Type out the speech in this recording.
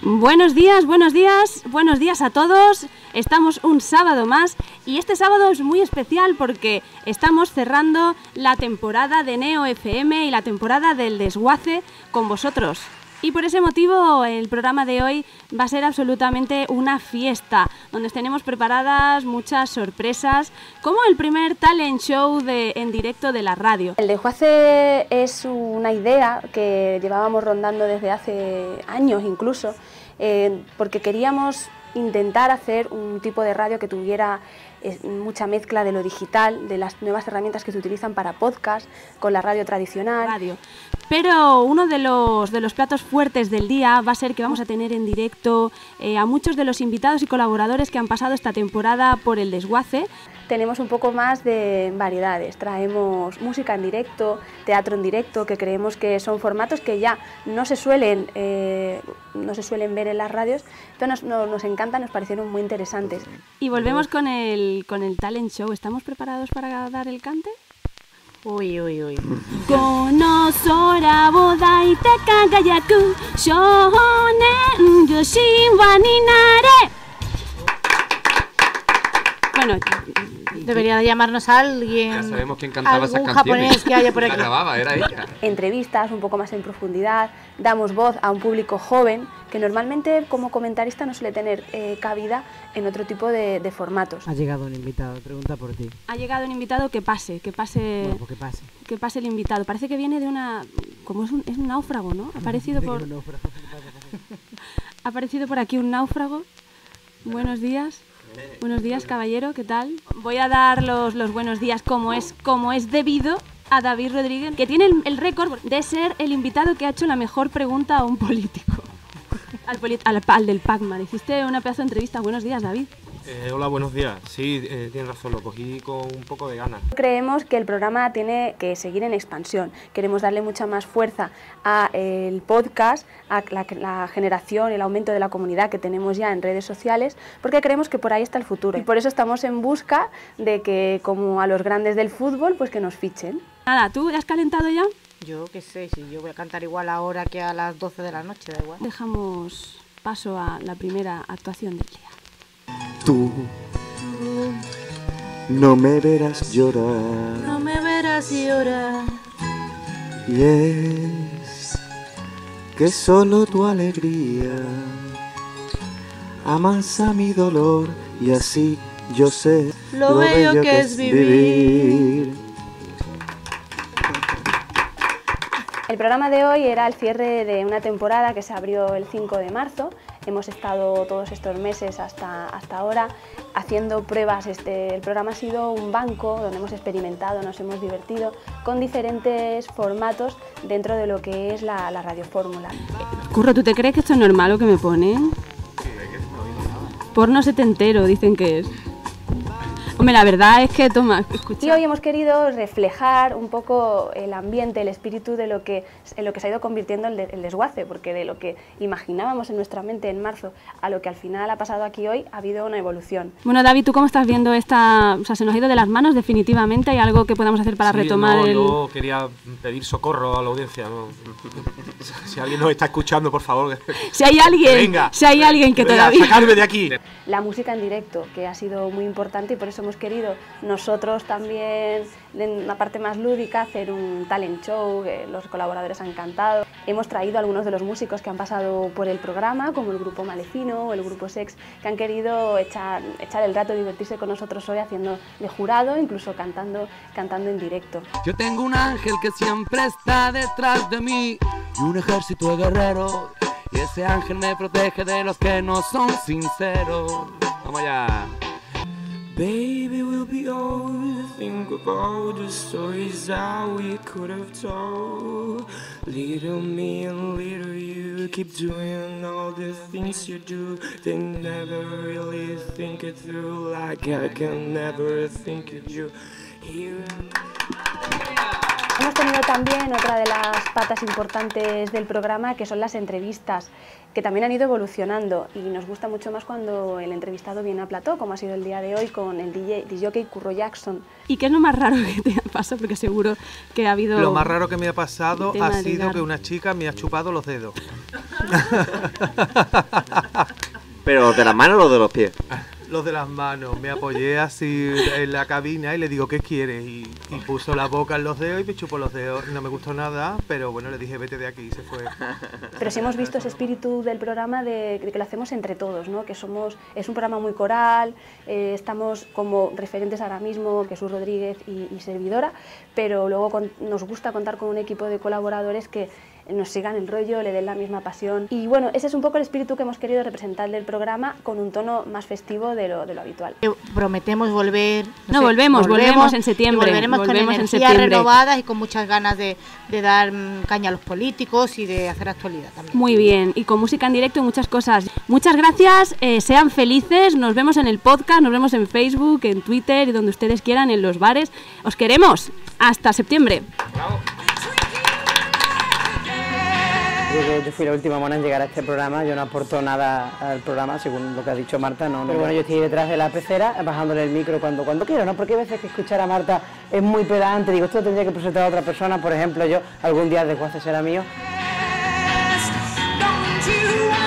Buenos días, buenos días, buenos días a todos. Estamos un sábado más y este sábado es muy especial porque estamos cerrando la temporada de Neo FM y la temporada del Desguace con vosotros. Y por ese motivo el programa de hoy va a ser absolutamente una fiesta, donde tenemos preparadas muchas sorpresas, como el primer talent show en directo de la radio. El Desguace es una idea que llevábamos rondando desde hace años incluso, porque queríamos intentar hacer un tipo de radio que tuviera mucha mezcla de lo digital, de las nuevas herramientas que se utilizan para podcast, con la radio tradicional. Pero uno de los platos fuertes del día va a ser que vamos a tener en directo a muchos de los invitados y colaboradores que han pasado esta temporada por el Desguace. Tenemos un poco más de variedades, traemos música en directo, teatro en directo, que creemos que son formatos que ya no se suelen ver en las radios, pero nos encantan, nos parecieron muy interesantes. Y volvemos con el talent show. ¿Estamos preparados para dar el cante? Uy. Konosora bodai te kagayaku shonen yoshin wa ni nare. Bueno, debería de llamarnos a alguien. Ya sabemos quién cantaba esas canciones. Japonés que haya por aquí. La grababa, era ella. Entrevistas un poco más en profundidad, damos voz a un público joven que normalmente como comentarista no suele tener cabida en otro tipo de formatos. Ha llegado un invitado, pregunta por ti. Ha llegado un invitado, que pase. Bueno, pues que pase. Que pase el invitado. Parece que viene de una... como es un náufrago, ¿no? Ha aparecido por aquí un náufrago. Buenos días. Buenos días, caballero, ¿qué tal? Voy a dar los buenos días como es debido a David Rodríguez, que tiene el récord de ser el invitado que ha hecho la mejor pregunta a un político. Al del Pac-Man. Hiciste una pedazo de entrevista. Buenos días, David. Hola, buenos días. Sí, tienes razón, lo cogí con un poco de ganas. Creemos que el programa tiene que seguir en expansión. Queremos darle mucha más fuerza al podcast, a la generación, el aumento de la comunidad que tenemos ya en redes sociales, porque creemos que por ahí está el futuro. Y por eso estamos en busca de que, como a los grandes del fútbol, pues que nos fichen. Nada, ¿tú has calentado ya? Yo qué sé, si yo voy a cantar igual ahora que a las 12 de la noche, da igual. Dejamos paso a la primera actuación del día. Tú no me verás llorar. No me verás llorar. Y es que solo tu alegría amansa mi dolor y así yo sé lo bello que es vivir. El programa de hoy era el cierre de una temporada que se abrió el 5 de marzo. Hemos estado todos estos meses hasta ahora haciendo pruebas. El programa ha sido un banco donde hemos experimentado, nos hemos divertido con diferentes formatos dentro de lo que es la radiofórmula. Curro, ¿tú te crees que esto es normal lo que me ponen? Porno setentero, dicen que es. Hombre, la verdad es que, toma, escucha. Y hoy hemos querido reflejar un poco el ambiente, el espíritu de en lo que se ha ido convirtiendo el Desguace, porque de lo que imaginábamos en nuestra mente en marzo a lo que al final ha pasado aquí hoy, ha habido una evolución. Bueno, David, ¿tú cómo estás viendo esta...? O sea, se nos ha ido de las manos definitivamente. ¿Hay algo que podamos hacer para retomar yo quería pedir socorro a la audiencia, ¿no? Si alguien nos está escuchando, por favor. Si hay alguien que todavía... ¡Sacarme de aquí! La música en directo, que ha sido muy importante y por eso hemos querido nosotros también, en una parte más lúdica, hacer un talent show, que los colaboradores han cantado. Hemos traído a algunos de los músicos que han pasado por el programa, como el grupo Malecino o el grupo Sex, que han querido echar el rato, divertirse con nosotros hoy haciendo de jurado, incluso cantando en directo. Yo tengo un ángel que siempre está detrás de mí y un ejército de guerreros, y ese ángel me protege de los que no son sinceros. Vamos allá. Baby, we'll be old. Think about the stories that we could have told. Little me and little you keep doing all the things you do. They never really think it through, like I can never think it you. Here. Hemos tenido también otra de las patas importantes del programa, que son las entrevistas, que también han ido evolucionando, y nos gusta mucho más cuando el entrevistado viene a plató, como ha sido el día de hoy con el DJ Curro Jackson. ¿Y qué es lo más raro que te ha pasado? Porque seguro que ha habido... Lo más raro que me ha pasado ha sido que una chica me ha chupado los dedos. ¿Pero de las manos o de los pies? Los de las manos. Me apoyé así en la cabina y le digo, ¿qué quieres? Y puso la boca en los dedos y me chupó los dedos. No me gustó nada, pero bueno, le dije, vete de aquí, y se fue. Pero sí hemos visto ese espíritu del programa de que lo hacemos entre todos, ¿no? Que es un programa muy coral, estamos como referentes ahora mismo, Jesús Rodríguez y servidora, pero luego nos gusta contar con un equipo de colaboradores que nos sigan el rollo, le den la misma pasión. Y bueno, ese es un poco el espíritu que hemos querido representar del programa, con un tono más festivo de lo habitual. Prometemos volver. Volvemos en septiembre. Volveremos con energías renovadas y con muchas ganas de dar caña a los políticos y de hacer actualidad también. Muy bien, y con música en directo y muchas cosas. Muchas gracias, sean felices, nos vemos en el podcast, nos vemos en Facebook, en Twitter y donde ustedes quieran, en los bares. Os queremos. Hasta septiembre. Bravo. Yo fui la última mona en llegar a este programa, yo no aporto nada al programa, según lo que ha dicho Marta, no. Pero bueno, yo estoy detrás de la pecera, bajándole el micro cuando quiero, ¿no? Porque hay veces que escuchar a Marta es muy pedante, digo, esto tendría que presentar a otra persona, por ejemplo, yo algún día después de ser mío.